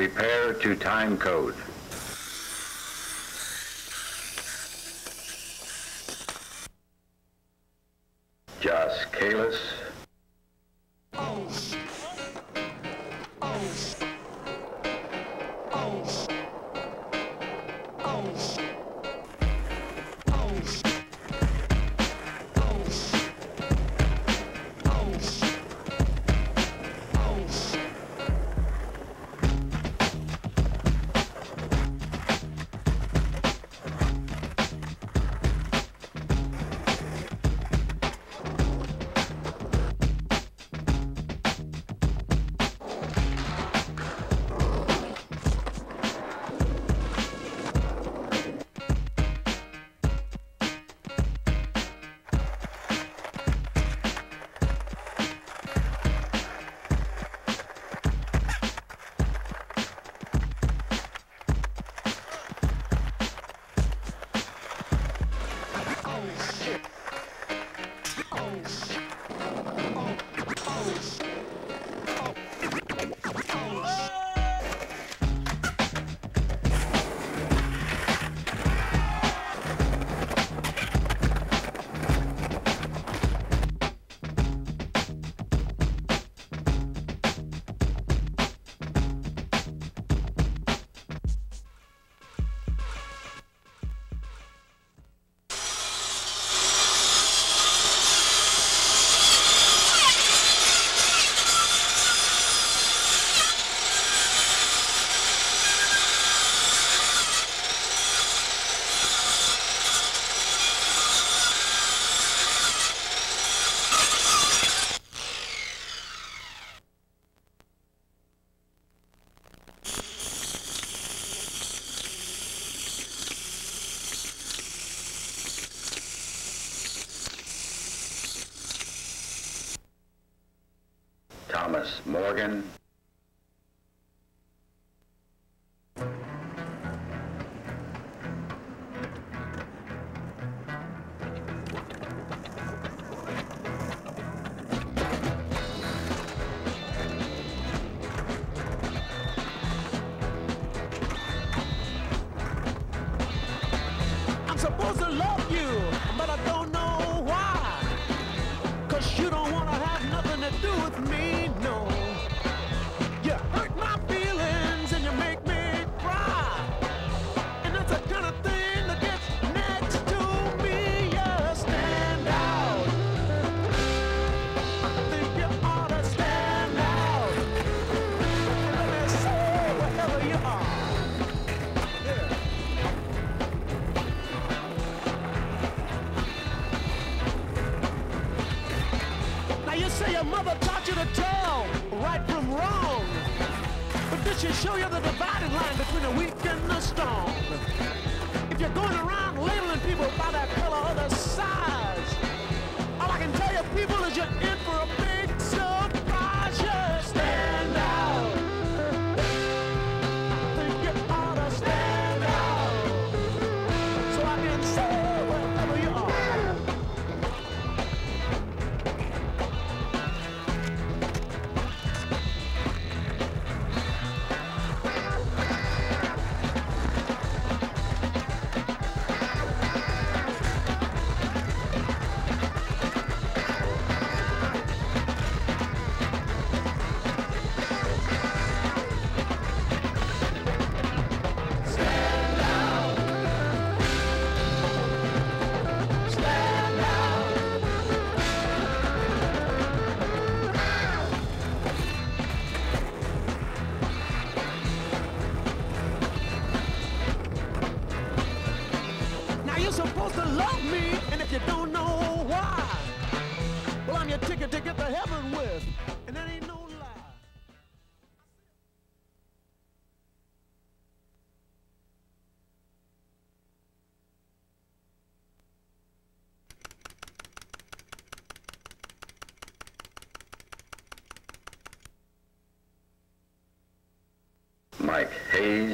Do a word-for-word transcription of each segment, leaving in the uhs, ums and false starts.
Prepare to time code. Jos Kalis. Thomas Morgan. I'm supposed to love you, but I don't know why. 'Cause you don't wanna have nothing to do with me, no. You hurt my feelings and you make me cry. And that's the kind of thing that gets next to me. You stand out. I think you ought to stand out. Let me say wherever you are. Yeah. Now you say your mother taught you to tell right from wrong, but did she show you the dividing line between the weak and the strong? If you're going around labeling people by their color or their size, all I can tell you people is you're in for a big surprise. You stand out. I think you ought to stand out, so I can say wherever you are. Now you're supposed to love me, and if you don't know why, well, I'm your ticket to get to heaven with, and that ain't no lie. Mike Hayes.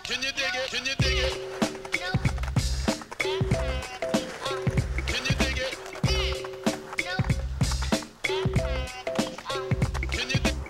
Can you dig it? Can you dig it? Can you dig it? Can you dig it?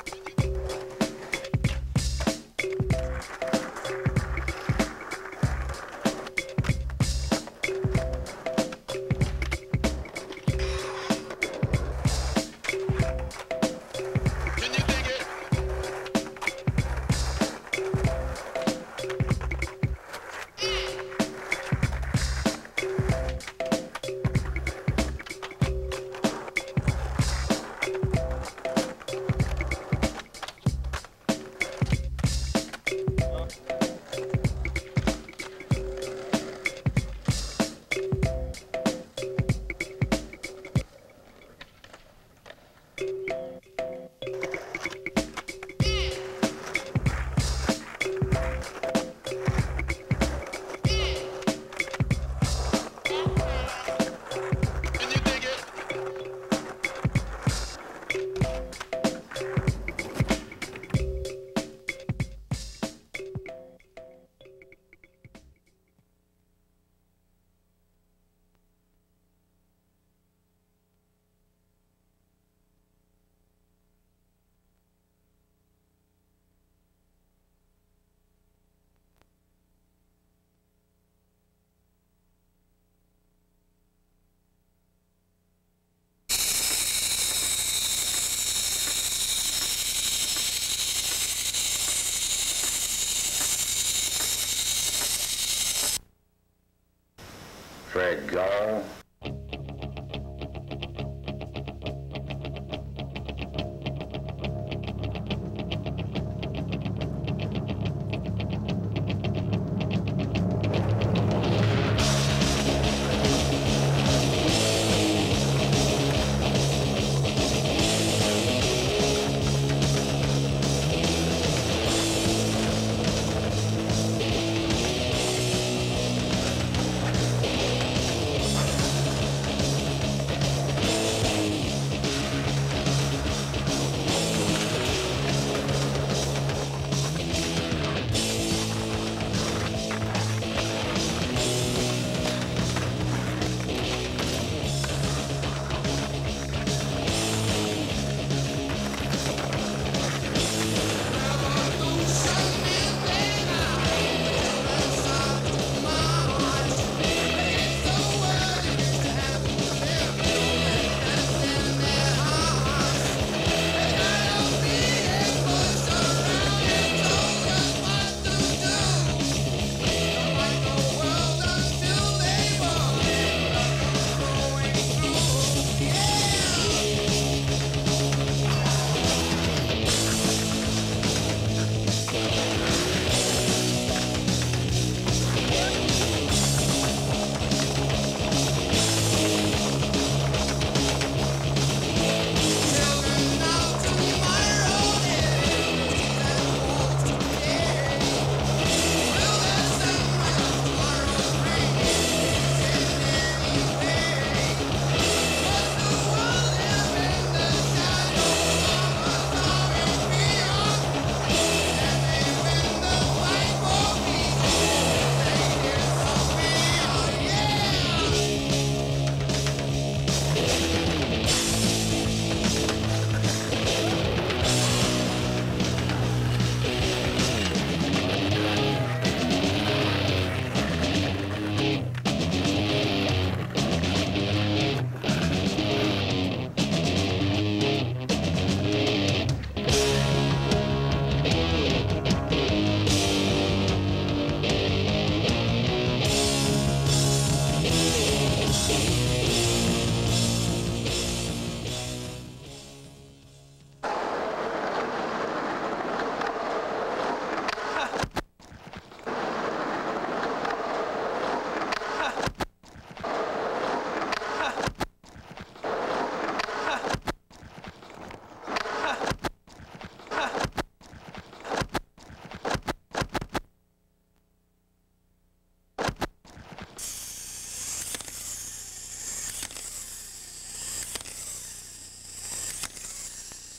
Fred Gall.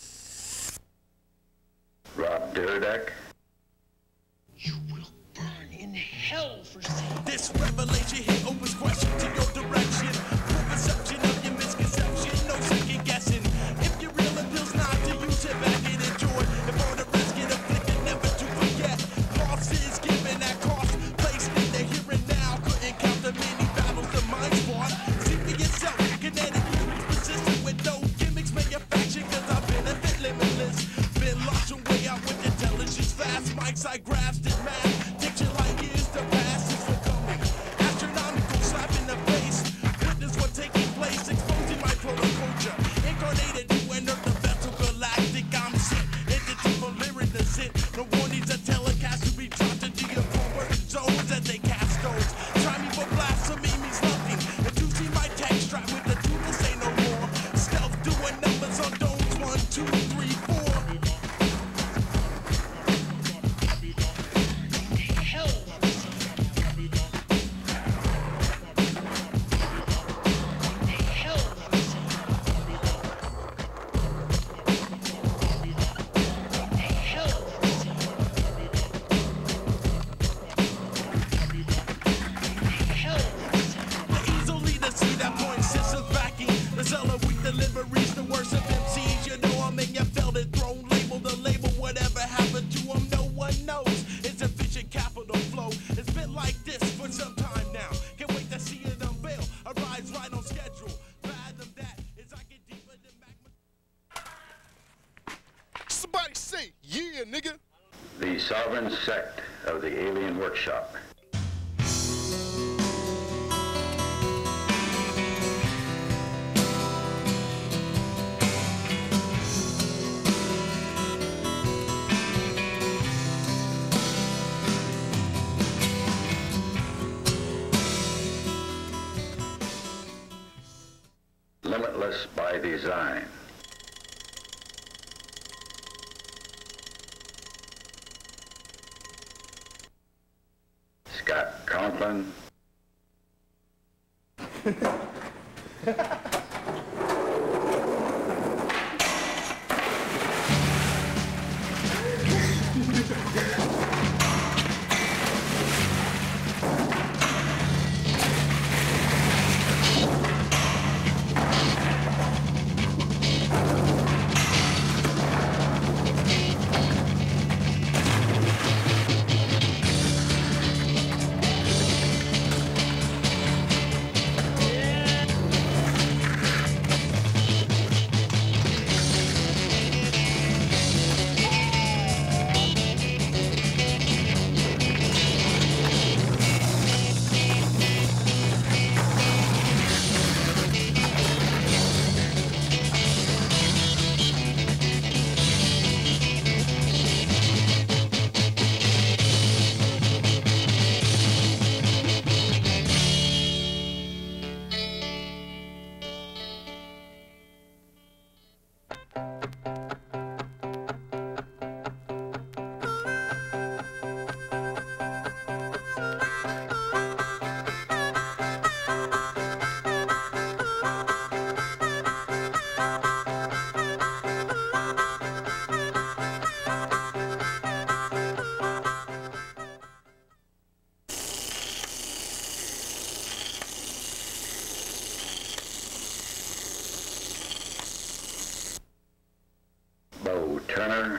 Rob Dyrdek. You will burn This revelation here opens question to your direction. Full perception of your misconception, no second guessing. If you're real, it feels not to use it back and enjoy. If all the rest get afflicted, never to forget. Loss is given at cost, placed in the here and now. Couldn't count the many battles the mind fought. See for yourself, kinetic lyrics persistent with no gimmicks manufactured. Cause I benefit limitless. Been lost your way out with intelligence fast. Mics I grasped it math. Diction like years to pass is for coming. Astronomical slap in the face. Witness what taking place, exposing my protoculture. Incarnated to unearth the vessel galactic. I'm sent, entity for lyric to sit. No warnings are telecast to be dropped into your forward zones as they cast stones. Try me for blasphemy means nothing. If you see my text strap with the two to say no more. Stealth doing numbers on domes. One, two, three, four. Easily to see that point sits us backing. The seller weak deliveries, the worst of M Cs. You know I'm in your felt it thrown label the label. Whatever happened to them, no one knows. It's efficient capital flow. It's been like this for some time now. Can't wait to see it unveil. Arrives right on schedule. Fathom that as I get deeper than magma. Somebody say, yeah, nigga. The sovereign sect of the Alien Workshop. Limitless by design. Scott Conklin. Bo Turner.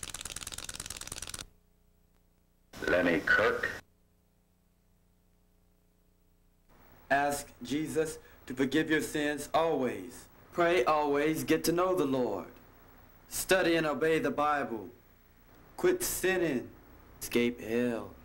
Lenny Kirk. ask Jesus to forgive your sins always. Pray always, get to know the Lord. Study and obey the Bible. Quit sinning. Escape hell.